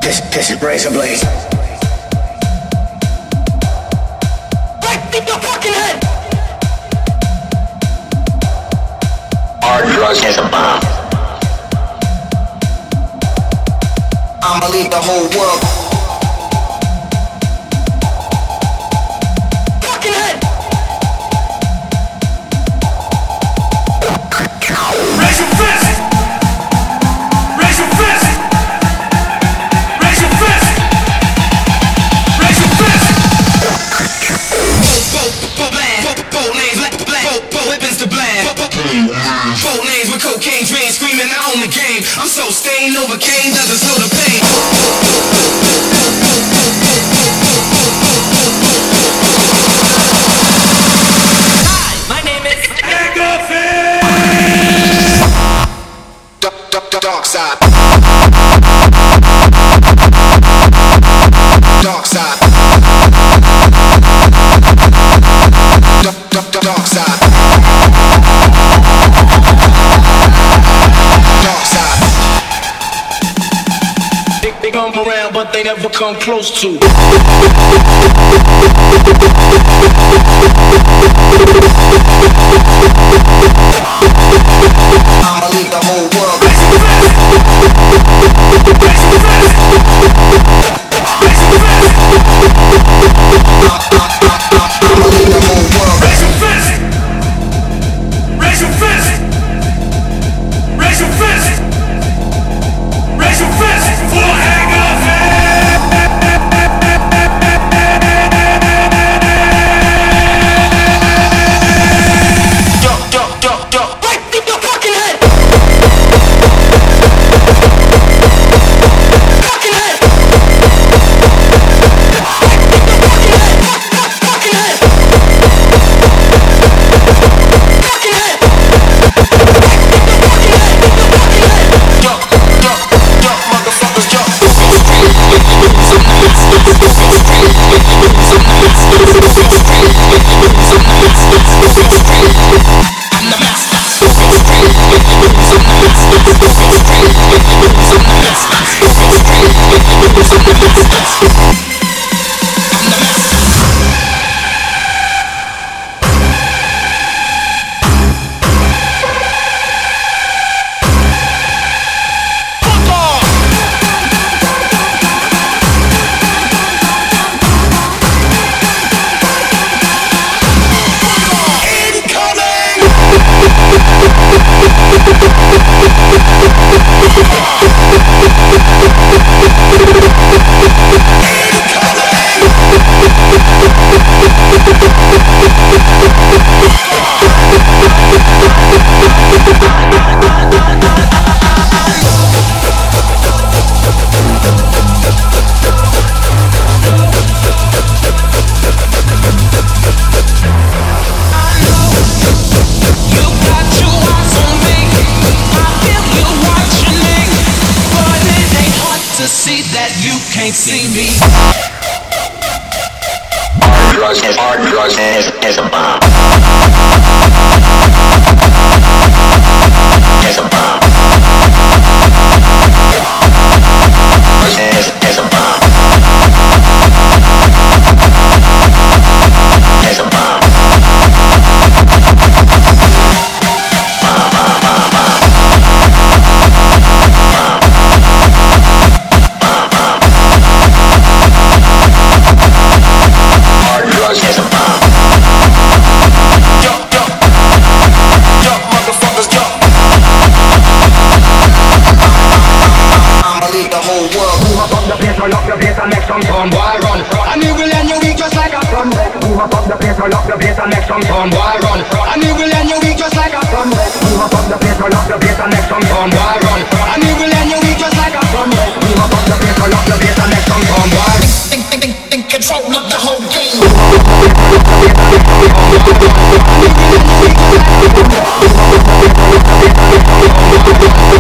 This is Razor Blade. Right in your fucking head! Hard drugs is a bomb. I'ma leave the whole world. Fucking head! Raise your fist! Raise your fist! Raise your fist! Raise your fist! Bland, bold names, weapons to bland. Bold names with cocaine dreams, screaming I own the game. I'm so stained, overcame, doesn't slow the pain. Hi, my name is Dark side. Dark side. Dark side. Dark side. They come around, but they never come close to. I'ma leave the whole world. I'ma leave the whole world. Raise your fist! Raise your fist! Raise your fist! Raise your fist! For hang up right in your fucking head! Fucking head! Fucking head! Fucking head! Motherfuckers jump! I'm the master. See that you can't see me. Hard drugs is a bomb. Is a bomb. Is a bomb. Is a bomb. Turn up the bass and make some fun, boy, run. And you will end your week just like a sunset. Move up the bass, turn up the bass and make some fun, boy, run. And you will end your week just like a sunset. Move up the bass, turn up the bass and make some fun, boy, run. And you will end your week just like a sunset. Move up the bass, turn up the bass and make some fun, boy. Think control of the whole game. And you will end your week just like a sunset.